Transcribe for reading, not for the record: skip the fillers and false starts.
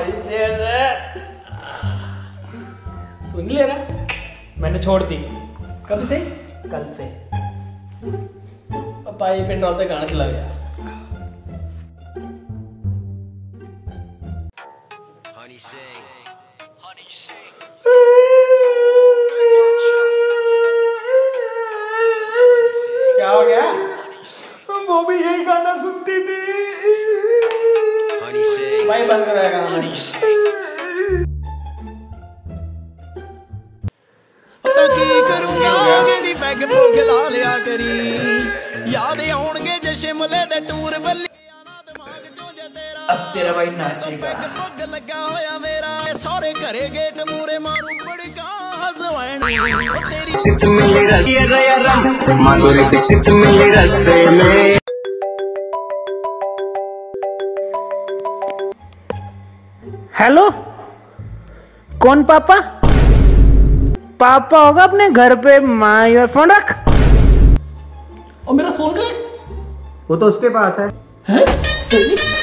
भाई चेयर है। तू नहीं ले रहा? मैंने छोड़ दी। कब से? कल से। पापा ये पिंड रोते गाना चला गया। क्या हो गया? वो भी यही गाना सुनती थी। भाई बंद कर गाना। की करूंगा दी पैग भोग ला लिया करी याद आउणगे जे शिमले दे टूर बल्लिया ना दिमाग चों जे तेरा अब तेरा भाई नाचेगा। पैग भोग लगा होया मेरा सारे घरे गेट मूरे मारू बड़का हसवैनी ओ तेरी सित मिली रस्ते माधुरी की सित मिली रस्ते में। हेलो, कौन पापा? पापा होगा अपने घर पे। माँ फोन रख। और मेरा फोन कहाँ है? वो तो उसके पास है। हैं?